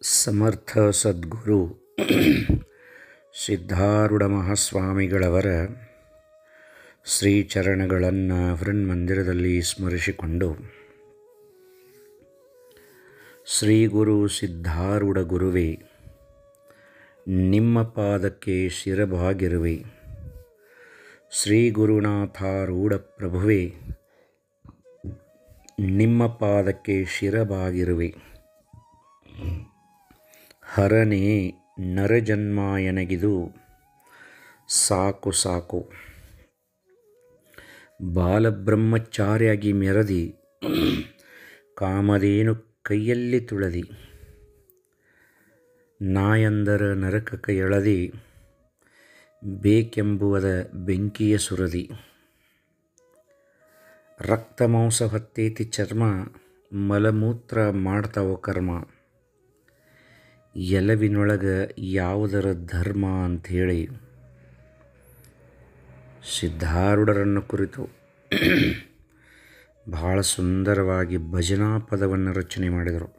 ಸಮರ್ಥ ಸದ್ಗುರು ಸಿದ್ಧಾರೂಢ ಮಹಾಸ್ವಾಮಿಗಳವರ ಶ್ರೀಚರಣಗಳನ್ನು ಹೃನ್ಮಂದಿರದಲ್ಲಿ ಸ್ಮರಿಸಿಕೊಂಡು, ಶ್ರೀ ಗುರು ಸಿದ್ಧಾರೂಢ ಗುರುವೇ, ನಿಮ್ಮ ಪಾದಕ್ಕೆ ಶಿರಬಾಗಿರುವೆ. ಶ್ರೀ ಗುರುನಾಥಾರೂಢ ಪ್ರಭುವೇ, ನಿಮ್ಮ ಪಾದಕ್ಕೆ ಶಿರಬಾಗಿರುವೆ. ಹರನೇ, ನರಜನ್ಮ ಎನಗಿದು ಸಾಕು ಸಾಕು. ಬಾಲಬ್ರಹ್ಮಚಾರಿಯಾಗಿ ಮೆರದಿ ಕಾಮಧೇನು ಕೈಯಲ್ಲಿ ತುಳದಿ. ನಾಯಂದರ ನರಕಕ್ಕೆ ಎಳದಿ ಬೇಕೆಂಬುವದ ಬೆಂಕಿಯ ಸುರದಿ. ರಕ್ತ ಮಾಂಸ ಹೊತ್ತೇತಿ ಚರ್ಮ, ಮಲಮೂತ್ರ ಮಾಡ್ತಾವ ಕರ್ಮ. ಎಲವಿನೊಳಗ ಯಾವುದರ ಧರ್ಮ ಅಂಥೇಳಿ ಸಿದ್ಧಾರೂಢರನ್ನು ಕುರಿತು ಬಹಳ ಸುಂದರವಾಗಿ ಭಜನಾ ಪದವನ್ನು ರಚನೆ ಮಾಡಿದರು.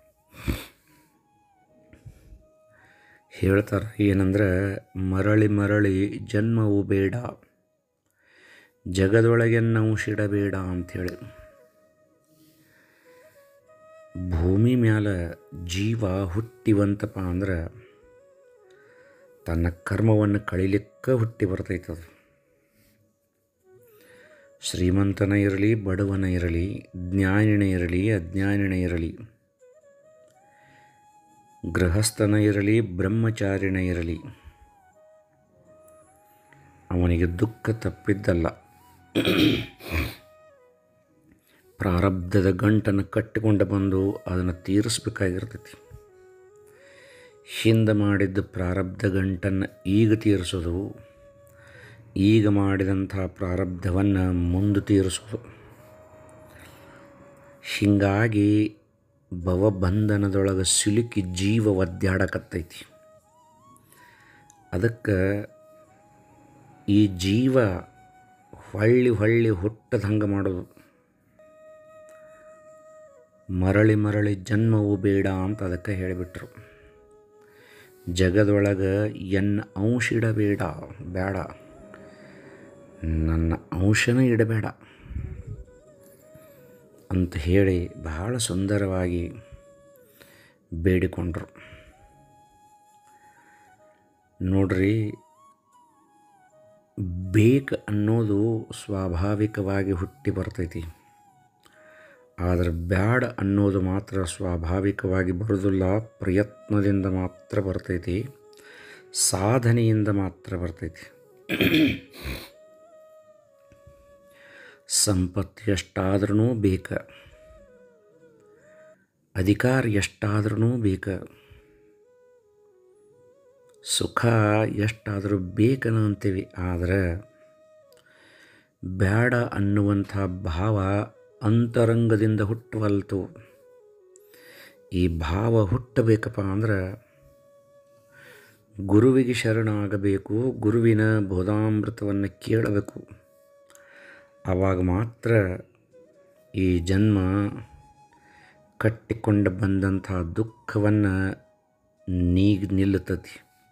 ಹೇಳ್ತಾರೆ ಏನಂದ್ರೆ, ಮರಳಿ ಮರಳಿ ಜನ್ಮವು ಬೇಡ, ಜಗದೊಳಗೆನ್ನಂಶಿಡಬೇಡ ಅಂಥೇಳಿ. ಭೂಮಿ ಮ್ಯಾಲ ಜೀವ ಹುಟ್ಟಿವಂತಪ್ಪ ಅಂದ್ರೆ ತನ್ನ ಕರ್ಮವನ್ನು ಕಳೀಲಿಕ್ಕೆ ಹುಟ್ಟಿ ಬರ್ತೈತದು. ಶ್ರೀಮಂತನ ಇರಲಿ, ಬಡವನ ಇರಲಿ, ಜ್ಞಾನಿನ ಇರಲಿ, ಅಜ್ಞಾನಿನ ಇರಲಿ, ಗೃಹಸ್ಥನ ಇರಲಿ, ಬ್ರಹ್ಮಚಾರಿನ ಇರಲಿ, ಅವನಿಗೆ ದುಃಖ ತಪ್ಪಿದ್ದಲ್ಲ. ಪ್ರಾರಬ್ಧದ ಗಂಟನ್ನು ಕಟ್ಟಿಕೊಂಡು ಬಂದು ಅದನ್ನು ತೀರಿಸ್ಬೇಕಾಗಿರ್ತೈತಿ. ಹಿಂದೆ ಮಾಡಿದ್ದ ಪ್ರಾರಬ್ಧ ಗಂಟನ್ನು ಈಗ ತೀರಿಸೋದು, ಈಗ ಮಾಡಿದಂಥ ಪ್ರಾರಬ್ಧವನ್ನು ಮುಂದೆ ತೀರಿಸೋದು. ಹೀಗಾಗಿ ಭವಬಂಧನದೊಳಗೆ ಸಿಲುಕಿ ಜೀವ ಒದ್ದಾಡಕತ್ತೈತಿ. ಅದಕ್ಕೆ ಈ ಜೀವ ಹೊಳ್ಳಿ ಹೊಳ್ಳಿ ಹುಟ್ಟದಂಗೆ ಮಾಡೋದು. ಮರಳಿ ಮರಳಿ ಜನ್ಮವು ಬೇಡ ಅಂತ ಅದಕ್ಕೆ ಹೇಳಿಬಿಟ್ರು. ಜಗದೊಳಗೆ ಎನ್ನ ಅಂಶ ಇಡಬೇಡ, ಬೇಡ, ನನ್ನ ಅಂಶನೇ ಇಡಬೇಡ ಅಂತ ಹೇಳಿ ಬಹಳ ಸುಂದರವಾಗಿ ಬೇಡಿಕೊಂಡ್ರು. ನೋಡ್ರಿ, ಬೇಕು ಅನ್ನೋದು ಸ್ವಾಭಾವಿಕವಾಗಿ ಹುಟ್ಟಿ ಬರ್ತೈತಿ. ಆದರೆ ಬ್ಯಾಡ ಅನ್ನೋದು ಮಾತ್ರ ಸ್ವಾಭಾವಿಕವಾಗಿ ಬರೋದಿಲ್ಲ, ಪ್ರಯತ್ನದಿಂದ ಮಾತ್ರ ಬರ್ತೈತಿ, ಸಾಧನೆಯಿಂದ ಮಾತ್ರ ಬರ್ತೈತಿ. ಸಂಪತ್ತು ಎಷ್ಟಾದ್ರೂ ಬೇಕ, ಅಧಿಕಾರ ಎಷ್ಟಾದ್ರೂ ಬೇಕ, ಸುಖ ಎಷ್ಟಾದರೂ ಬೇಕನ ಅಂತೀವಿ. ಆದರೆ ಬ್ಯಾಡ ಅನ್ನುವಂಥ ಭಾವ ಅಂತರಂಗದಿಂದ ಹುಟ್ಟವಲ್ತು. ಈ ಭಾವ ಹುಟ್ಟಬೇಕಪ್ಪ ಅಂದ್ರೆ ಗುರುವಿಗೆ ಶರಣಾಗಬೇಕು, ಗುರುವಿನ ಬೋಧಾಮೃತವನ್ನು ಕೇಳಬೇಕು. ಆವಾಗ ಮಾತ್ರ ಈ ಜನ್ಮ ಕಟ್ಟಿಕೊಂಡು ಬಂದಂಥ ದುಃಖವನ್ನು ನೀಗಿ ನಿಲ್ಲುತ್ತದೆ.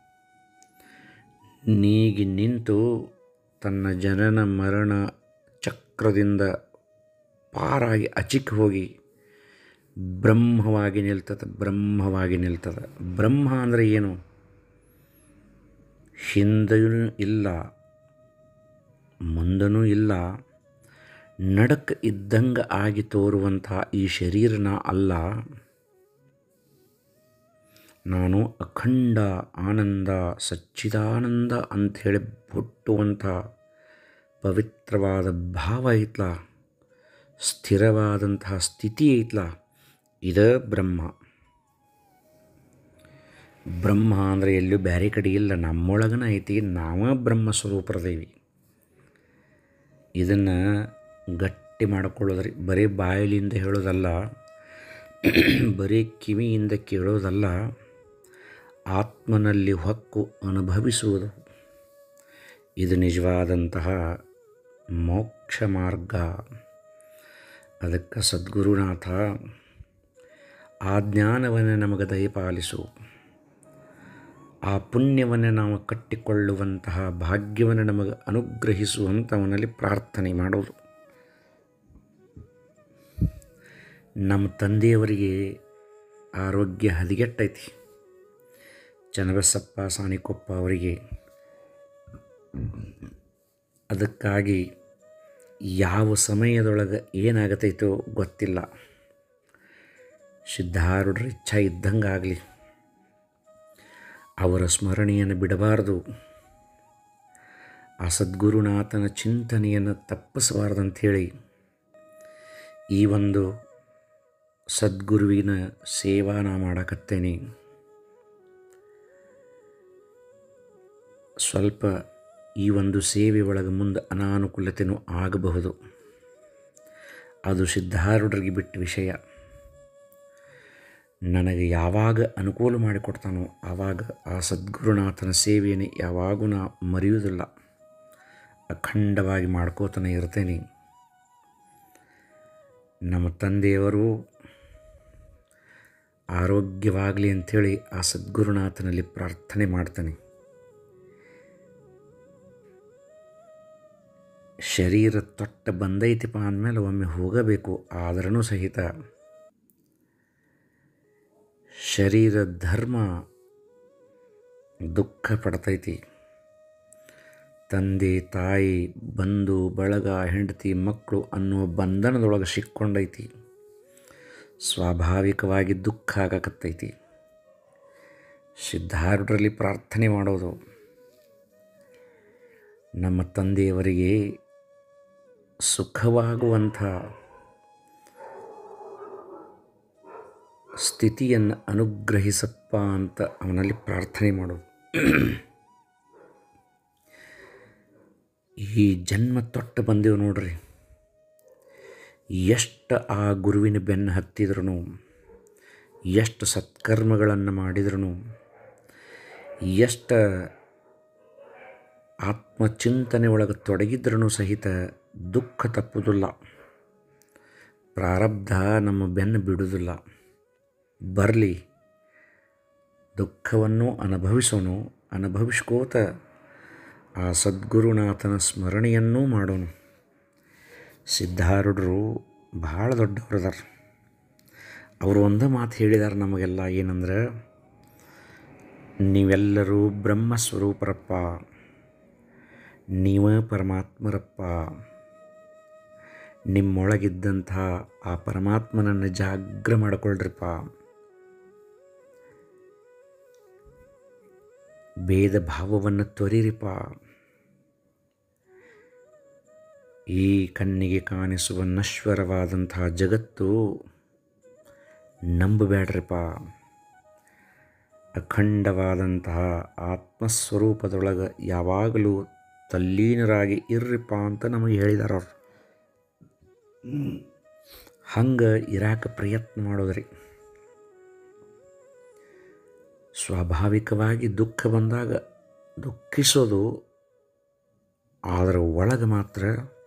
ನೀಗಿ ನಿಂತು ತನ್ನ ಜನನ ಮರಣ ಚಕ್ರದಿಂದ ಪಾರಾಗಿ ಅಚಿಕ್ ಹೋಗಿ ಬ್ರಹ್ಮವಾಗಿ ನಿಲ್ತದೆ. ಬ್ರಹ್ಮವಾಗಿ ನಿಲ್ತದೆ. ಬ್ರಹ್ಮ ಅಂದರೆ ಏನು? ಹಿಂದೆಯೂ ಇಲ್ಲ, ಮುಂದನೂ ಇಲ್ಲ, ನಡಕ ಇದ್ದಂಗೆ ಆಗಿ ತೋರುವಂಥ ಈ ಶರೀರನ ಅಲ್ಲ. ನಾನು ಅಖಂಡ ಆನಂದ, ಸಚ್ಚಿದಾನಂದ ಅಂಥೇಳಿ ಹುಟ್ಟುವಂಥ ಪವಿತ್ರವಾದ ಭಾವ ಐತ್ಲ, ಸ್ಥಿರವಾದಂತಹ ಸ್ಥಿತಿ ಐತ್ಲ, ಇದ ಬ್ರಹ್ಮ. ಬ್ರಹ್ಮ ಅಂದರೆ ಎಲ್ಲೂ ಬೇರೆ ಕಡೆ ಇಲ್ಲ, ನಮ್ಮೊಳಗನ ಐತಿ. ನಾವ ಬ್ರಹ್ಮ ಸ್ವರೂಪರದೇವಿ. ಇದನ್ನು ಗಟ್ಟಿ ಮಾಡಿಕೊಳ್ಳೋದ್ರಿ. ಬರೀ ಬಾಯಲಿಂದ ಹೇಳೋದಲ್ಲ, ಬರೀ ಕಿವಿಯಿಂದ ಕೇಳೋದಲ್ಲ, ಆತ್ಮನಲ್ಲಿ ಹೊಕ್ಕು ಅನುಭವಿಸುವುದು. ಇದು ನಿಜವಾದಂತಹ ಮೋಕ್ಷ ಮಾರ್ಗ. ಅದಕ್ಕೆ ಸದ್ಗುರುನಾಥ ಆ ಜ್ಞಾನವನ್ನು ನಮಗೆ ದಯಪಾಲಿಸು. ಆ ಪುಣ್ಯವನ್ನು ನಾವು ಕಟ್ಟಿಕೊಳ್ಳುವಂತಹ ಭಾಗ್ಯವನ್ನು ನಮಗೆ ಅನುಗ್ರಹಿಸುವಂತ ಅವನಲ್ಲಿ ಪ್ರಾರ್ಥನೆ ಮಾಡೋದು. ನಮ್ಮ ತಂದೆಯವರಿಗೆ ಆರೋಗ್ಯ ಹದಗೆಟ್ಟೈತಿ. ಚನ್ನಬಸಪ್ಪ ಸಾಣಿಕೊಪ್ಪ ಅವರಿಗೆ. ಅದಕ್ಕಾಗಿ ಯಾವ ಸಮಯದೊಳಗೆ ಏನಾಗತೈತೋ ಗೊತ್ತಿಲ್ಲ. ಸಿದ್ಧಾರೂಢರ ಇಚ್ಛೆ ಇದ್ದಂಗೆ ಆಗಲಿ. ಅವರ ಸ್ಮರಣೆಯನ್ನು ಬಿಡಬಾರದು. ಆ ಸದ್ಗುರುನಾಥನ ಚಿಂತನೆಯನ್ನು ತಪ್ಪಿಸಬಾರ್ದಂಥೇಳಿ ಈ ಒಂದು ಸದ್ಗುರುವಿನ ಸೇವಾ ನಾ ಮಾಡಕತ್ತೇನೆ. ಸ್ವಲ್ಪ ಈ ಒಂದು ಸೇವೆ ಒಳಗೆ ಮುಂದೆ ಅನಾನುಕೂಲತೆಯೂ ಆಗಬಹುದು. ಅದು ಸಿದ್ಧಾರೂಢರಿಗೆ ಬಿಟ್ಟ ವಿಷಯ. ನನಗೆ ಯಾವಾಗ ಅನುಕೂಲ ಮಾಡಿಕೊಡ್ತಾನೋ ಆವಾಗ ಆ ಸದ್ಗುರುನಾಥನ ಸೇವೆಯನ್ನು ಯಾವಾಗೂ ನಾ ಮರೆಯುವುದಿಲ್ಲ. ಅಖಂಡವಾಗಿ ಮಾಡ್ಕೋತಾನೆ ಇರ್ತೇನೆ. ನಮ್ಮ ತಂದೆಯವರು ಆರೋಗ್ಯವಾಗಲಿ ಅಂಥೇಳಿ ಆ ಸದ್ಗುರುನಾಥನಲ್ಲಿ ಪ್ರಾರ್ಥನೆ ಮಾಡ್ತಾನೆ. ಶರೀರ ತೊಟ್ಟ ಬಂದೈತಿಪ್ಪ ಅಂದಮೇಲೆ ಒಮ್ಮೆ ಹೋಗಬೇಕು. ಆದ್ರೂ ಸಹಿತ ಶರೀರ ಧರ್ಮ ದುಃಖ ಪಡ್ತೈತಿ. ತಂದೆ ತಾಯಿ ಬಂಧು ಬಳಗ ಹೆಂಡತಿ ಮಕ್ಕಳು ಅನ್ನುವ ಬಂಧನದೊಳಗೆ ಸಿಕ್ಕೊಂಡೈತಿ. ಸ್ವಾಭಾವಿಕವಾಗಿ ದುಃಖ ಆಗಕತ್ತೈತಿ. ಸಿದ್ಧಾರೂಢರಲ್ಲಿ ಪ್ರಾರ್ಥನೆ ಮಾಡೋದು, ನಮ್ಮ ತಂದೆಯವರಿಗೆ ಸುಖವಾಗುವಂಥ ಸ್ಥಿತಿಯನ್ನು ಅನುಗ್ರಹಿಸಪ್ಪ ಅಂತ ಅವನಲ್ಲಿ ಪ್ರಾರ್ಥನೆ ಮಾಡೋದು. ಈ ಜನ್ಮ ತೊಟ್ಟು ಬಂದೆವು ನೋಡ್ರಿ. ಎಷ್ಟು ಆ ಗುರುವಿನ ಬೆನ್ನು ಹತ್ತಿದ್ರೂ, ಎಷ್ಟು ಸತ್ಕರ್ಮಗಳನ್ನು ಮಾಡಿದ್ರೂ, ಎಷ್ಟು ಆತ್ಮಚಿಂತನೆ ಒಳಗೆ ತೊಡಗಿದ್ರೂ ಸಹಿತ ದುಃಖ ತಪ್ಪುವುದಿಲ್ಲ. ಪ್ರಾರಬ್ಧ ನಮ್ಮ ಬೆನ್ನು ಬಿಡುವುದಿಲ್ಲ. ಬರಲಿ, ದುಃಖವನ್ನು ಅನುಭವಿಸೋಣ. ಅನುಭವಿಸ್ಕೋತ ಆ ಸದ್ಗುರುನಾಥನ ಸ್ಮರಣೆಯನ್ನೂ ಮಾಡೋಣ. ಸಿದ್ಧಾರೂಢರು ಭಾಳ ದೊಡ್ಡವರದಾರ. ಅವರು ಒಂದು ಮಾತು ಹೇಳಿದ್ದಾರೆ ನಮಗೆಲ್ಲ, ಏನಂದ್ರೆ, ನೀವೆಲ್ಲರೂ ಬ್ರಹ್ಮಸ್ವರೂಪರಪ್ಪ, ನೀವ ಪರಮಾತ್ಮರಪ್ಪ. ನಿಮ್ಮೊಳಗಿದ್ದಂಥ ಆ ಪರಮಾತ್ಮನನ್ನು ಜಾಗ್ರ ಮಾಡಿಕೊಳ್ಳ್ರಿಪ್ಪ. ಭೇದ ಭಾವವನ್ನು ತೊರೀರಿಪ. ಈ ಕಣ್ಣಿಗೆ ಕಾಣಿಸುವ ನಶ್ವರವಾದಂತಹ ಜಗತ್ತು ನಂಬಬೇಡ್ರಿಪ. ಅಖಂಡವಾದಂತಹ ಆತ್ಮಸ್ವರೂಪದೊಳಗೆ ಯಾವಾಗಲೂ ತಲ್ಲೀನರಾಗಿ ಇರ್ರಿಪ್ಪ ಅಂತ ನಮಗೆ ಹೇಳಿದಾರ ಅವ್ರು. ಹಂಗೆ ಇರಾಕ ಪ್ರಯತ್ನ ಮಾಡೋದ್ರಿ. ಸ್ವಾಭಾವಿಕವಾಗಿ ದುಃಖ ಬಂದಾಗ ದುಃಖಿಸೋದು, ಅದರ ಒಳಗೆ ಮಾತ್ರ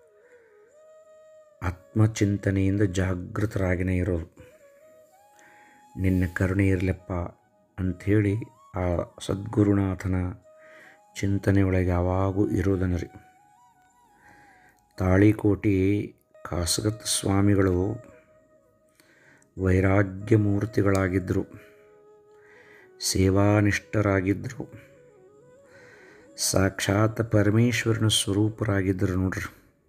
ಆತ್ಮಚಿಂತನೆಯಿಂದ ಜಾಗೃತರಾಗಿಯೇ ಇರೋದು. ನಿನ್ನ ಕರುಣೆ ಇರಲಪ್ಪ ಅಂಥೇಳಿ ಆ ಸದ್ಗುರುನಾಥನ ಚಿಂತನೆಯೊಳಗೆ ಯಾವಾಗೂ ಇರೋದನ್ನರಿ. ತಾಳಿಕೋಟಿ ಕಾಸಗತ್ ಸ್ವಾಮಿಗಳು ವೈರಾಗ್ಯ ಮೂರ್ತಿಗಳಾಗಿದ್ದರು, ಸೇವಾನಿಷ್ಠರಾಗಿದ್ದರು, ಸಾಕ್ಷಾತ್ ಪರಮೇಶ್ವರನ ಸ್ವರೂಪರಾಗಿದ್ದರು ನೋಡ್ರಿ.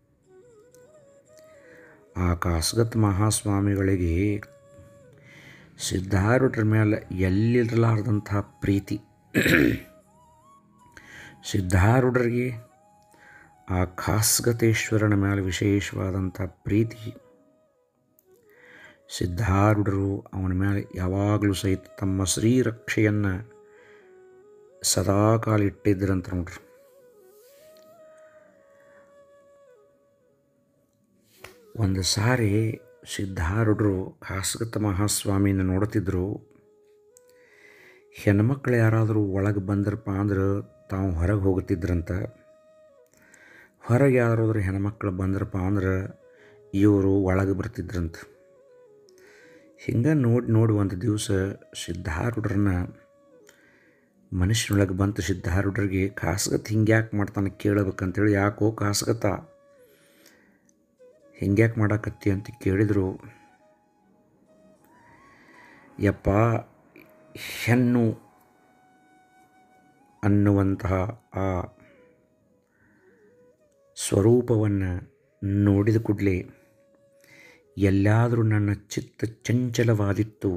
ಆ ಕಾಸಗತ್ ಮಹಾಸ್ವಾಮಿಗಳಿಗೆ ಸಿದ್ಧಾರೂಢರ ಮೇಲೆ ಎಲ್ಲಿರಲಾರ್ದಂಥ ಪ್ರೀತಿ. ಸಿದ್ಧಾರೂಢರಿಗೆ ಆ ಕಾಸಗತೇಶ್ವರನ ಮೇಲೆ ವಿಶೇಷವಾದಂಥ ಪ್ರೀತಿ. ಸಿದ್ಧಾರೂಢರು ಅವನ ಮೇಲೆ ಯಾವಾಗಲೂ ಸಹಿತ ತಮ್ಮ ಶ್ರೀರಕ್ಷೆಯನ್ನು ಸದಾಕಾಲ ಇಟ್ಟಿದ್ದರಂತ ನೋಡ್ರಿ. ಒಂದು ಸಾರಿ ಸಿದ್ಧಾರೂಢರು ಕಾಸಗತ ಮಹಾಸ್ವಾಮಿನ ನೋಡ್ತಿದ್ರು. ಹೆಣ್ಮಕ್ಳು ಯಾರಾದರೂ ಒಳಗೆ ಬಂದ್ರಪ್ಪ ಅಂದ್ರೆ ತಾವು ಹೊರಗೆ ಹೋಗುತ್ತಿದ್ರಂತ. ಹೊರಗೆ ಯಾರಾದರೂ ಹೆಣ್ಮಕ್ಳು ಬಂದ್ರಪ್ಪ ಅಂದ್ರೆ ಇವರು ಒಳಗೆ ಬರ್ತಿದ್ರಂತ. ಹಿಂಗೆ ನೋಡಿ ಒಂದು ದಿವಸ ಸಿದ್ಧಾರೂಢರನ್ನ ಮನುಷ್ಯನೊಳಗೆ ಬಂತು. ಸಿದ್ಧಾರೂಢರಿಗೆ ಕಾಸ್ಗತ್ ಹಿಂಗ್ಯಾಕೆ ಮಾಡ್ತಾನೆ ಕೇಳಬೇಕಂತೇಳಿ, ಯಾಕೋ ಕಾಸ್ಗತ್ತ ಹಿಂಗ್ಯಾಕೆ ಮಾಡಾಕತ್ತಿ ಅಂತ ಕೇಳಿದರು. ಯಪ್ಪ, ಹೆಣ್ಣು ಅನ್ನುವಂತಹ ಆ ಸ್ವರೂಪವನ್ನು ನೋಡಿದ ಕೂಡಲೇ ಎಲ್ಲಾದರೂ ನನ್ನ ಚಿತ್ತ ಚಂಚಲವಾದಿತ್ತು,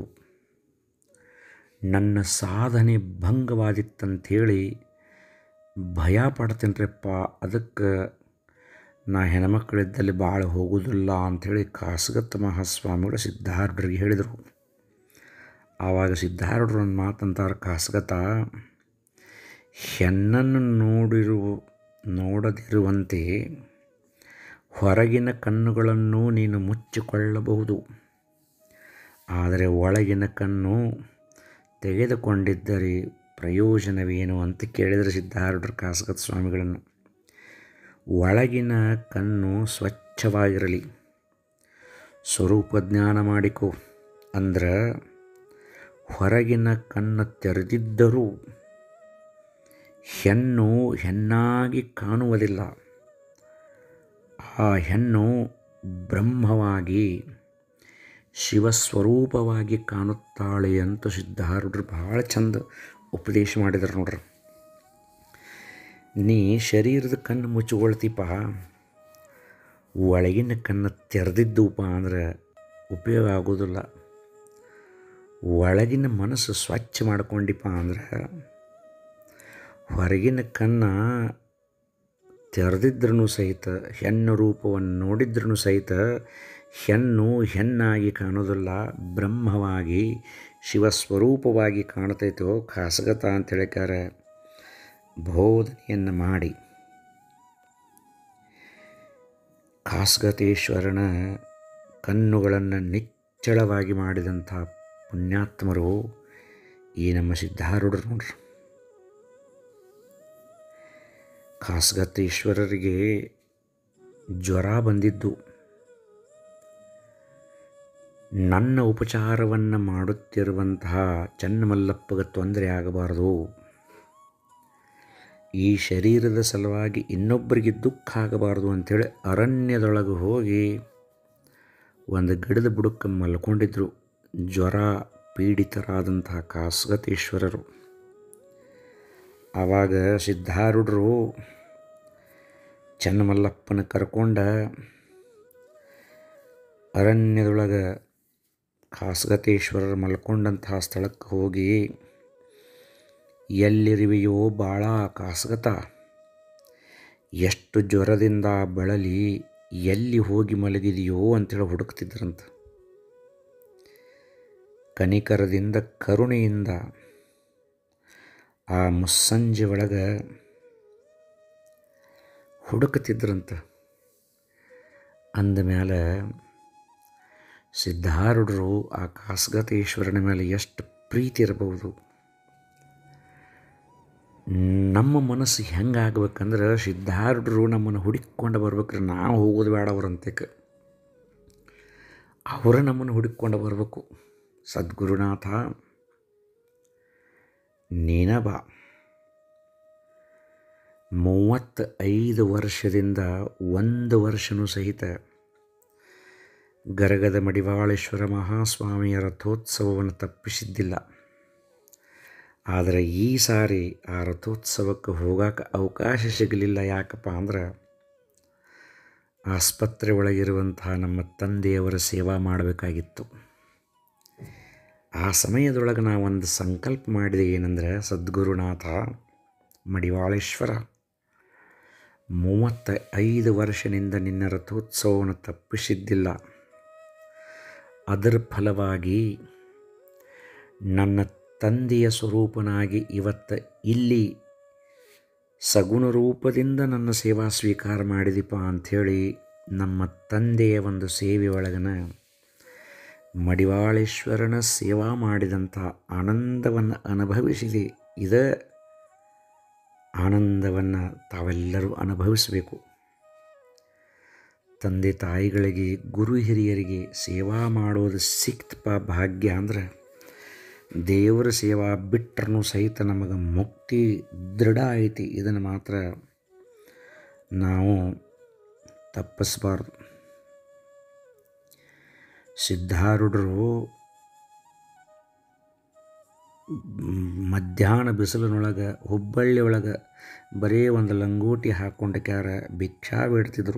ನನ್ನ ಸಾಧನೆ ಭಂಗವಾದಿತ್ತಂಥೇಳಿ ಭಯ ಪಡ್ತೇನ್ರಿಪ್ಪ. ಅದಕ್ಕೆ ನಾ ಹೆಣ್ಮಕ್ಳಿದ್ದಲ್ಲಿ ಭಾಳ ಹೋಗೋದಿಲ್ಲ ಅಂಥೇಳಿ ಕಾಸ್ಗತ್ತ ಮಹಾಸ್ವಾಮಿಗಳು ಸಿದ್ಧಾರೂಢರಿಗೆ ಹೇಳಿದರು. ಆವಾಗ ಸಿದ್ಧಾರೂಢರು ಒಂದು ಮಾತಂತಾರೆ, ಕಾಸ್ಗತ, ಹೆಣ್ಣನ್ನು ನೋಡದಿರುವಂತೆ ಹೊರಗಿನ ಕಣ್ಣುಗಳನ್ನು ನೀನು ಮುಚ್ಚಿಕೊಳ್ಳಬಹುದು, ಆದರೆ ಒಳಗಿನ ಕಣ್ಣು ತೆಗೆದುಕೊಂಡಿದ್ದರೆ ಪ್ರಯೋಜನವೇನು ಅಂತ ಕೇಳಿದರೆ ಸಿದ್ಧಾರೂಢರು ಕಾಸ್ಗತ ಸ್ವಾಮಿಗಳನ್ನು, ಒಳಗಿನ ಕಣ್ಣು ಸ್ವಚ್ಛವಾಗಿರಲಿ, ಸ್ವರೂಪ ಜ್ಞಾನ ಮಾಡಿಕೊ ಅಂದ್ರೆ ಹೊರಗಿನ ಕಣ್ಣು ತೆರೆದಿದ್ದರೂ ಹೆಣ್ಣು ಹೆಣ್ಣಾಗಿ ಕಾಣುವುದಿಲ್ಲ, ಆ ಹೆಣ್ಣು ಬ್ರಹ್ಮವಾಗಿ ಶಿವಸ್ವರೂಪವಾಗಿ ಕಾಣುತ್ತಾಳೆ ಅಂತ ಸಿದ್ಧಾರೂಢರು ಭಾಳ ಚಂದ ಉಪದೇಶ ಮಾಡಿದರು ನೋಡ್ರಿ. ನೀ ಶರೀರದ ಕಣ್ಣು ಮುಚ್ಚಿಕೊಳ್ತೀಪ, ಒಳಗಿನ ಕಣ್ಣು ತೆರೆದಿದ್ದೂಪ ಅಂದ್ರೆ ಉಪಯೋಗ ಆಗೋದಿಲ್ಲ. ಒಳಗಿನ ಮನಸ್ಸು ಸ್ವಚ್ಛ ಮಾಡ್ಕೊಂಡಿಪ್ಪ ಅಂದ್ರೆ ಹೊರಗಿನ ಕಣ್ಣು ತೆರೆದಿದ್ರೂ ಸಹಿತ, ಹೆಣ್ಣು ರೂಪವನ್ನು ನೋಡಿದ್ರೂ ಸಹಿತ ಹೆಣ್ಣು ಹೆಣ್ಣಾಗಿ ಕಾಣೋದಿಲ್ಲ, ಬ್ರಹ್ಮವಾಗಿ ಶಿವಸ್ವರೂಪವಾಗಿ ಕಾಣ್ತೈತೋ ಕಾಸ್ಗತ ಅಂತ ಹೇಳಿಕಾರ ಬೋಧನೆಯನ್ನು ಮಾಡಿ ಕಾಸ್ಗತೇಶ್ವರನ ಕಣ್ಣುಗಳನ್ನು ನಿಚ್ಚಳವಾಗಿ ಮಾಡಿದಂಥ ಪುಣ್ಯಾತ್ಮರು ಈ ನಮ್ಮ ಸಿದ್ಧಾರೂಢರು ನೋಡ್ರಿ. ಕಾಸ್ಗತೇಶ್ವರರಿಗೆ ಜ್ವರ ಬಂದಿದ್ದು, ನನ್ನ ಉಪಚಾರವನ್ನು ಮಾಡುತ್ತಿರುವಂತಹ ಚನ್ನಮಲ್ಲಪ್ಪಗೆ ತೊಂದರೆ ಆಗಬಾರದು, ಈ ಶರೀರದ ಸಲುವಾಗಿ ಇನ್ನೊಬ್ಬರಿಗೆ ದುಃಖ ಆಗಬಾರ್ದು ಅಂಥೇಳಿ ಅರಣ್ಯದೊಳಗೆ ಹೋಗಿ ಒಂದು ಗಿಡದ ಬುಡಕ್ಕೆ ಮಲ್ಕೊಂಡಿದ್ದರು ಜ್ವರ ಪೀಡಿತರಾದಂತಹ ಕಾಸ್ಗತೇಶ್ವರರು. ಆವಾಗ ಸಿದ್ಧಾರೂಢರು ಚನ್ನಮಲ್ಲಪ್ಪನ ಕರ್ಕೊಂಡ ಅರಣ್ಯದೊಳಗೆ ಕಾಸ್ಗತೇಶ್ವರರು ಮಲ್ಕೊಂಡಂತಹ ಸ್ಥಳಕ್ಕೆ ಹೋಗಿ, ಎಲ್ಲಿರುವೆಯೋ ಬಾಳ ಕಾಸ್ಗತ, ಎಷ್ಟು ಜ್ವರದಿಂದ ಬಳಲಿ ಎಲ್ಲಿ ಹೋಗಿ ಮಲಗಿದೆಯೋ ಅಂಥೇಳಿ ಹುಡುಕ್ತಿದ್ರಂತ. ಕನಿಕರದಿಂದ ಕರುಣೆಯಿಂದ ಆ ಮುಸ್ಸಂಜೆ ಒಳಗೆ ಹುಡುಕುತ್ತಿದ್ರಂತ. ಅಂದಮೇಲೆ ಸಿದ್ಧಾರೂಢರು ಆ ಕಾಸ್ಗತೇಶ್ವರನ ಮೇಲೆ ಎಷ್ಟು ಪ್ರೀತಿ ಇರಬಹುದು. ನಮ್ಮ ಮನಸ್ಸು ಹೆಂಗೆ ಆಗ್ಬೇಕಂದ್ರೆ ಸಿದ್ಧಾರೂಢರು ನಮ್ಮನ್ನು ಹುಡುಕಿಕೊಂಡು ಬರ್ಬೇಕ್ರಿ. ನಾವು ಹೋಗೋದು ಬೇಡ ಅವರಂತಕ್ಕೆ, ಅವರ ನಮ್ಮನ್ನು ಹುಡುಕಿಕೊಂಡು ಬರಬೇಕು. ಸದ್ಗುರುನಾಥ ನೀನ ಬಾ. 35 ವರ್ಷದಿಂದ 1 ವರ್ಷವೂ ಸಹಿತ ಗರಗದ ಮಡಿವಾಳೇಶ್ವರ ಮಹಾಸ್ವಾಮಿಯ ರಥೋತ್ಸವವನ್ನು ತಪ್ಪಿಸಿದ್ದಿಲ್ಲ. ಆದರೆ ಈ ಸಾರಿ ಆ ರಥೋತ್ಸವಕ್ಕೆ ಹೋಗೋಕೆ ಅವಕಾಶ ಸಿಗಲಿಲ್ಲ. ಯಾಕಪ್ಪ ಅಂದ್ರೆ ಆಸ್ಪತ್ರೆ ಒಳಗಿರುವಂತಹ ನಮ್ಮ ತಂದೆಯವರ ಸೇವಾ ಮಾಡಬೇಕಾಗಿತ್ತು. ಆ ಸಮಯದೊಳಗೆ ನಾವೊಂದು ಸಂಕಲ್ಪ ಮಾಡಿದೆ, ಏನಂದರೆ ಸದ್ಗುರುನಾಥ ಮಡಿವಾಳೇಶ್ವರ 35 ವರ್ಷದಿಂದ ನಿನ್ನ ರಥೋತ್ಸವವನ್ನು ತಪ್ಪಿಸಿದ್ದಿಲ್ಲ. ಅದರ ಫಲವಾಗಿ ನನ್ನ ತಂದೆಯ ಸ್ವರೂಪನಾಗಿ ಇವತ್ತು ಇಲ್ಲಿ ಸಗುಣ ರೂಪದಿಂದ ನನ್ನ ಸೇವಾ ಸ್ವೀಕಾರ ಮಾಡಿದಿಪ್ಪ ಅಂಥೇಳಿ ನಮ್ಮ ತಂದೆಯ ಒಂದು ಸೇವೆ ಒಳಗನ ಮಡಿವಾಳೇಶ್ವರನ ಸೇವಾ ಮಾಡಿದಂಥ ಆನಂದವನ್ನು ಅನುಭವಿಸಿದೆ. ಇದೇ ಆನಂದವನ್ನು ತಾವೆಲ್ಲರೂ ಅನುಭವಿಸಬೇಕು. ತಂದೆ ತಾಯಿಗಳಿಗೆ ಗುರು ಹಿರಿಯರಿಗೆ ಸೇವಾ ಮಾಡೋದು ಸಿಕ್ತಪ್ಪ ಭಾಗ್ಯ ಅಂದ್ರೆ ದೇವರ ಸೇವಾ ಬಿಟ್ಟರೂ ಸಹಿತ ನಮಗೆ ಮುಕ್ತಿ ದೃಢ ಐತಿ. ಇದನ್ನು ಮಾತ್ರ ನಾವು ತಪ್ಪಿಸಬಾರ್ದು. ಸಿದ್ಧಾರೂಢರು ಮಧ್ಯಾಹ್ನ ಬಿಸಿಲಿನೊಳಗೆ ಹುಬ್ಬಳ್ಳಿ ಒಳಗೆ ಬರೀ ಒಂದು ಲಂಗೋಟಿ ಹಾಕ್ಕೊಂಡಕ್ಯಾರ ಭಿಕ್ಷಾ ಬೇಡ್ತಿದ್ರು.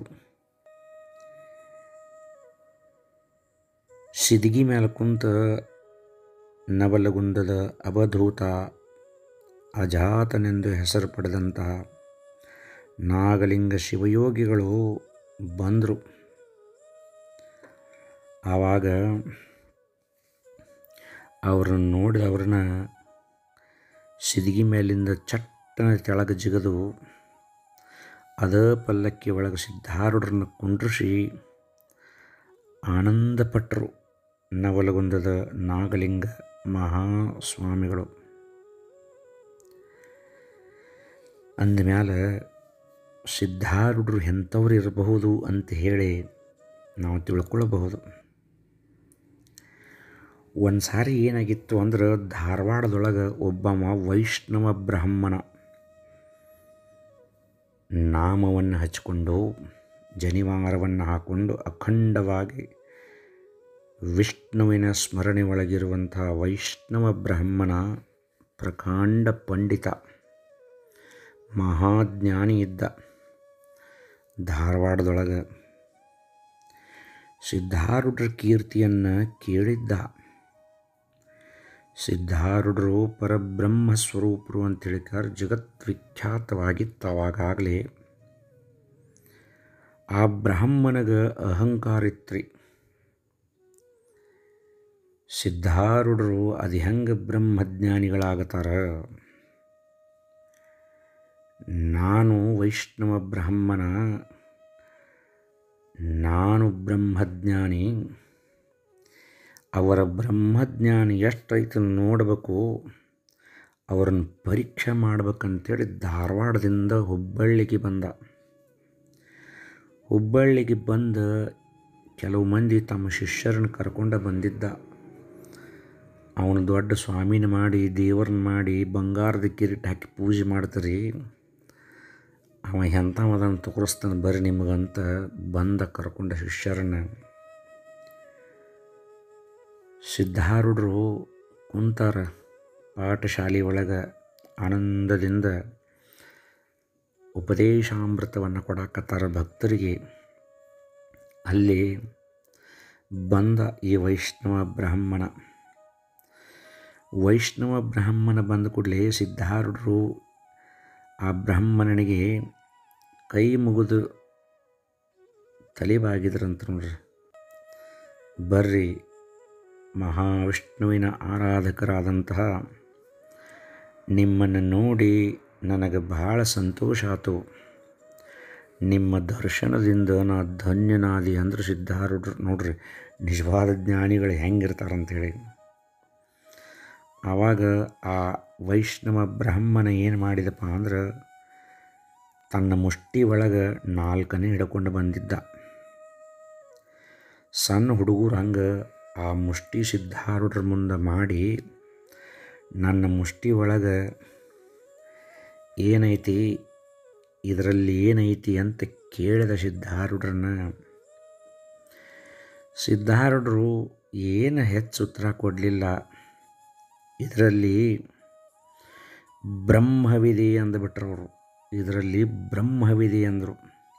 ಸಿದ್ಗಿ ಮೇಲೆ ಕುಂತ ನವಲಗುಂದದ ಅವಧೂತ ಅಜಾತನೆಂದು ಹೆಸರು ಪಡೆದಂತಹ ನಾಗಲಿಂಗ ಶಿವಯೋಗಿಗಳು ಬಂದರು. ಆವಾಗ ಅವ್ರನ್ನ ನೋಡಿ ಅವ್ರನ್ನ ಸಿದ್ಗಿ ಮೇಲಿಂದ ಚಟ್ಟನ ಕೆಳಗೆ ಜಿಗಿದು ಅದ ಪಲ್ಲಕ್ಕಿ ಒಳಗೆ ಸಿದ್ಧಾರೂಢರನ್ನ ಕುಂಡ್ರಿಸಿ ಆನಂದಪಟ್ಟರು ನವಲಗುಂದದ ನಾಗಲಿಂಗ ಮಹಾಸ್ವಾಮಿಗಳು. ಅಂದಮೇಲೆ ಸಿದ್ಧಾರೂಢರು ಎಂಥವ್ರು ಇರಬಹುದು ಅಂತ ಹೇಳಿ ನಾವು ತಿಳ್ಕೊಳ್ಳಬಹುದು. ಒಂದು ಸಾರಿ ಏನಾಗಿತ್ತು ಅಂದ್ರೆ ಧಾರವಾಡದೊಳಗೆ ಒಬ್ಬವ ವೈಷ್ಣವ ಬ್ರಾಹ್ಮಣ ನಾಮವನ್ನು ಹಚ್ಚಿಕೊಂಡು ಜನಿವಾರವನ್ನು ಹಾಕ್ಕೊಂಡು ಅಖಂಡವಾಗಿ ವಿಷ್ಣುವಿನ ಸ್ಮರಣೆ ಒಳಗಿರುವಂಥ ವೈಷ್ಣವ ಬ್ರಾಹ್ಮಣ ಪ್ರಕಾಂಡ ಪಂಡಿತ ಮಹಾಜ್ಞಾನಿ ಇದ್ದ. ಧಾರವಾಡದೊಳಗೆ ಸಿದ್ಧಾರೂಢರ ಕೀರ್ತಿಯನ್ನು ಕೇಳಿದ್ದ. ಸಿದ್ಧಾರೂಢರು ಪರಬ್ರಹ್ಮ ಸ್ವರೂಪರು ಅಂತೇಳಿ ಜಗದ್ವಿಖ್ಯಾತವಾಗಿತ್ತು. ಅವಾಗಲೇ ಆ ಬ್ರಾಹ್ಮಣಗೆ ಅಹಂಕಾರ ಇತ್ರಿ. ಸಿದ್ಧಾರೂಢರು ಅದು ಹೆಂಗೆ ಬ್ರಹ್ಮಜ್ಞಾನಿಗಳಾಗತ್ತಾರ, ನಾನು ವೈಷ್ಣವ ಬ್ರಾಹ್ಮಣ, ನಾನು ಬ್ರಹ್ಮಜ್ಞಾನಿ, ಅವರ ಬ್ರಹ್ಮಜ್ಞಾನಿ ಎಷ್ಟೈತೆ ನೋಡಬೇಕು, ಅವರನ್ನು ಪರೀಕ್ಷೆ ಮಾಡ್ಬೇಕಂತೇಳಿ ಧಾರವಾಡದಿಂದ ಹುಬ್ಬಳ್ಳಿಗೆ ಬಂದ. ಹುಬ್ಬಳ್ಳಿಗೆ ಬಂದ ಕೆಲವು ಮಂದಿ ತಮ್ಮ ಶಿಷ್ಯರನ್ನು ಕರ್ಕೊಂಡು ಬಂದಿದ್ದ. ಅವನು ದೊಡ್ಡ ಸ್ವಾಮಿನ ಮಾಡಿ ದೇವರನ್ನ ಮಾಡಿ ಬಂಗಾರದ ಕಿರೀಟ ಹಾಕಿ ಪೂಜೆ ಮಾಡ್ತಾರೆ. ಅವ ಎಂಥವದನ್ನು ತೋರಿಸ್ತಾನೆ ಬರ್ರಿ ನಿಮಗಂತ ಬಂದ ಕರ್ಕೊಂಡ ಶಿಷ್ಯರನ್ನು. ಸಿದ್ಧಾರೂಢರು ಕುಂತಾರ ಪಾಠಶಾಲೆ ಒಳಗೆ ಆನಂದದಿಂದ ಉಪದೇಶಾಮೃತವನ್ನು ಕೊಡಾಕತ್ತಾರ ಭಕ್ತರಿಗೆ. ಅಲ್ಲಿ ಬಂದ ಈ ವೈಷ್ಣವ ಬ್ರಾಹ್ಮಣ ಬಂದ ಕೂಡಲೇ ಸಿದ್ಧಾರೂಢರು ಆ ಬ್ರಾಹ್ಮಣನಿಗೆ ಕೈ ಮುಗಿದು ತಲೆಬಾಗಿದ್ರಂತ ನೋಡ್ರಿ. ಬರ್ರಿ, ಮಹಾವಿಷ್ಣುವಿನ ಆರಾಧಕರಾದಂತಹ ನಿಮ್ಮನ್ನು ನೋಡಿ ನನಗೆ ಬಹಳ ಸಂತೋಷ ಆಯಿತು. ನಿಮ್ಮ ದರ್ಶನದಿಂದ ನಾ ಧನ್ಯನಾದಿ ಅಂದ್ರೆ ಸಿದ್ಧಾರೂಢರು ನೋಡ್ರಿ ನಿಜವಾದ ಜ್ಞಾನಿಗಳು ಹೆಂಗಿರ್ತಾರಂಥೇಳಿ. ಆವಾಗ ಆ ವೈಷ್ಣವ ಬ್ರಾಹ್ಮಣ ಏನು ಮಾಡಿದಪ್ಪ ಅಂದ್ರೆ ತನ್ನ ಮುಷ್ಟಿ ಒಳಗೆ 4 ಹಿಡ್ಕೊಂಡು ಬಂದಿದ್ದ. ಸಣ್ಣ ಹುಡುಗರು ಹಂಗೆ ಆ ಮುಷ್ಟಿ ಸಿದ್ಧಾರೂಢರ ಮುಂದೆ ಮಾಡಿ, ನನ್ನ ಮುಷ್ಟಿ ಒಳಗೆ ಏನೈತಿ, ಇದರಲ್ಲಿ ಏನೈತಿ ಅಂತ ಕೇಳಿದ ಸಿದ್ಧಾರೂಢರನ್ನ. ಸಿದ್ಧಾರೂಢರು ಏನು ಹೆಚ್ಚು ಉತ್ತರ ಕೊಡಲಿಲ್ಲ. ಇದರಲ್ಲಿ ಬ್ರಹ್ಮವಿದೆ ಅಂದುಬಿಟ್ರವರು. ಇದರಲ್ಲಿ ಬ್ರಹ್ಮವಿದೆ ಅಂದರು.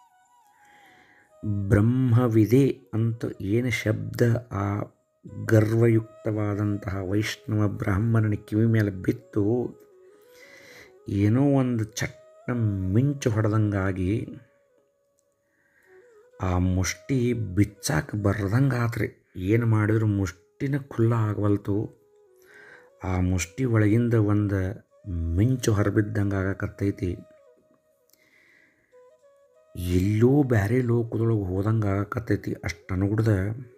ಬ್ರಹ್ಮವಿದೆ ಅಂತ ಏನು ಶಬ್ದ ಆ ಗರ್ವಯುಕ್ತವಾದಂತಹ ವೈಷ್ಣವ ಬ್ರಾಹ್ಮಣನ ಕಿವಿ ಮೇಲೆ ಬಿತ್ತು, ಏನೋ ಒಂದು ಚಟ್ಟ ಮಿಂಚು ಹೊಡೆದಂಗಾಗಿ ಆ ಮುಷ್ಟಿ ಬಿಚ್ಚಾಕ ಬರ್ದಂಗೆ ಆತ್ರಿ. ಏನು ಮಾಡಿದ್ರು ಮುಷ್ಟಿನ ಖುಲ್ಲ ಆಗವಲ್ತು. ಆ ಮುಷ್ಟಿ ಒಳಗಿಂದ ಒಂದು ಮಿಂಚು ಹೊರಬಿದ್ದಂಗೆ ಆಗಕತ್ತೈತಿ. ಎಲ್ಲೋ ಬೇರೆ ಲೋಕದೊಳಗೆ ಹೋದಂಗೆ ಆಗಕತ್ತೈತಿ. ಅಷ್ಟು ಅನುಗುಡ್ದ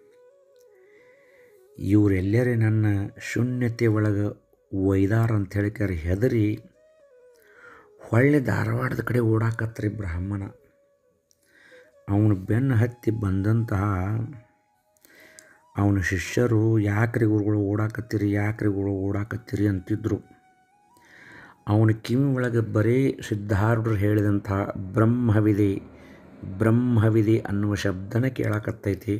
ಇವರೆಲ್ಲರೇ ನನ್ನ ಶೂನ್ಯತೆ ಒಳಗೆ ಒಯ್ದಾರ ಅಂತ ಹೇಳಿಕ್ಯಾರ ಹೆದರಿ ಹೊಳ್ಳಿ ಧಾರವಾಡದ ಕಡೆ ಓಡಾಕತ್ರಿ ಬ್ರಾಹ್ಮಣ. ಅವನು ಬೆನ್ನು ಹತ್ತಿ ಬಂದಂತಹ ಅವನ ಶಿಷ್ಯರು ಯಾಕ್ರಿ ಗುರುಗಳು ಓಡಾಕತ್ತೀರಿ ಅಂತಿದ್ರು. ಅವನ ಕಿವಿ ಒಳಗೆ ಬರೀ ಸಿದ್ಧಾರೂಢರು ಹೇಳಿದಂಥ ಬ್ರಹ್ಮವಿದೆ ಅನ್ನುವ ಶಬ್ದನ ಕೇಳಾಕತ್ತೈತಿ.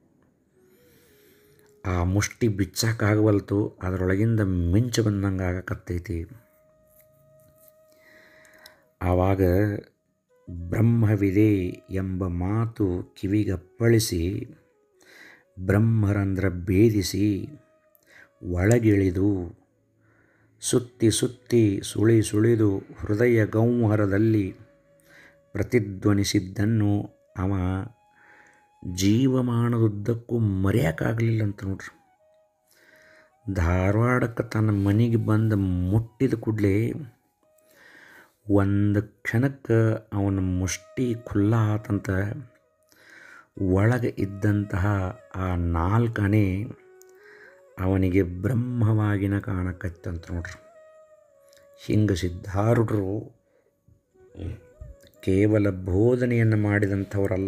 ಆ ಮುಷ್ಟಿ ಬಿಚ್ಚಾಕಾಗವಲ್ತು, ಅದರೊಳಗಿಂದ ಮಿಂಚು ಬಂದಂಗೆ ಆಗಕತ್ತೈತಿ. ಆವಾಗ ಬ್ರಹ್ಮವಿದೆ ಎಂಬ ಮಾತು ಕಿವಿಗಪ್ಪಳಿಸಿ ಬ್ರಹ್ಮರಂಧ್ರ ಭೇದಿಸಿ ಒಳಗಿಳಿದು ಸುತ್ತಿ ಸುಳಿದು ಹೃದಯ ಗೌಹರದಲ್ಲಿ ಪ್ರತಿಧ್ವನಿಸಿದ್ದನ್ನು ಅವ ಜೀವಮಾನದುದ್ದಕ್ಕೂ ಮರೆಯೋಕ್ಕಾಗಲಿಲ್ಲ ಅಂತ ನೋಡ್ರಿ. ಧಾರವಾಡಕ್ಕೆ ತನ್ನ ಮನೆಗೆ ಬಂದು ಮುಟ್ಟಿದ ಕೂಡಲೇ ಒಂದು ಕ್ಷಣಕ್ಕೆ ಅವನ ಮುಷ್ಟಿ ಖುಲ್ಲ ಆತಂತ. ಒಳಗೆ ಇದ್ದಂತಹ ಆ 4 ಆನೆ ಅವನಿಗೆ ಬ್ರಹ್ಮವಾಗಿನ ಕಾಣಕತ್ತಂತ ನೋಡ್ರಿ. ಹಿಂಗೆ ಸಿದ್ಧಾರೂಢರು ಕೇವಲ ಬೋಧನೆಯನ್ನು ಮಾಡಿದಂಥವರಲ್ಲ,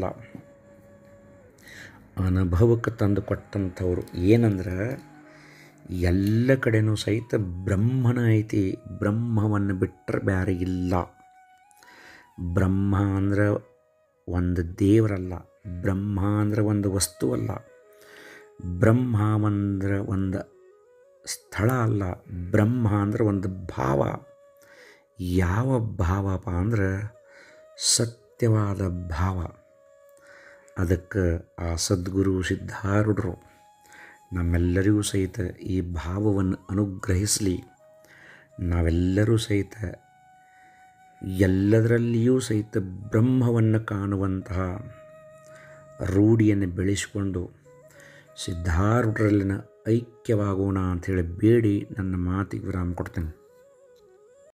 ಅನುಭವಕ್ಕೆ ತಂದು ಕೊಟ್ಟಂಥವ್ರು. ಏನಂದ್ರೆ ಎಲ್ಲ ಕಡೆನೂ ಸಹಿತ ಬ್ರಹ್ಮನ ಐತಿ, ಬ್ರಹ್ಮವನ್ನು ಬಿಟ್ಟರೆ ಬೇರೆ ಇಲ್ಲ. ಬ್ರಹ್ಮ ಅಂದ್ರೆ ಒಂದು ದೇವರಲ್ಲ, ಬ್ರಹ್ಮ ಅಂದ್ರೆ ಒಂದು ವಸ್ತುವಲ್ಲ, ಬ್ರಹ್ಮ ಅಂದ್ರೆ ಒಂದು ಸ್ಥಳ ಅಲ್ಲ, ಬ್ರಹ್ಮ ಅಂದ್ರೆ ಒಂದು ಭಾವ. ಯಾವ ಭಾವಪ್ಪ ಅಂದ್ರೆ ಸತ್ಯವಾದ ಭಾವ. ಅದಕ್ಕೆ ಆ ಸದ್ಗುರು ಸಿದ್ಧಾರೂಢರು ನಮ್ಮೆಲ್ಲರಿಗೂ ಸಹಿತ ಈ ಭಾವವನ್ನು ಅನುಗ್ರಹಿಸಲಿ. ನಾವೆಲ್ಲರೂ ಸಹಿತ ಎಲ್ಲದರಲ್ಲಿಯೂ ಸಹಿತ ಬ್ರಹ್ಮವನ್ನು ಕಾಣುವಂತಹ ರೂಢಿಯನ್ನು ಬೆಳೆಸಿಕೊಂಡು ಸಿದ್ಧಾರೂಢರಲ್ಲಿನ ಐಕ್ಯವಾಗೋಣ ಅಂಥೇಳಿ ಬೇಡಿ ನನ್ನ ಮಾತಿಗೆ ವಿರಾಮ ಕೊಡ್ತೇನೆ.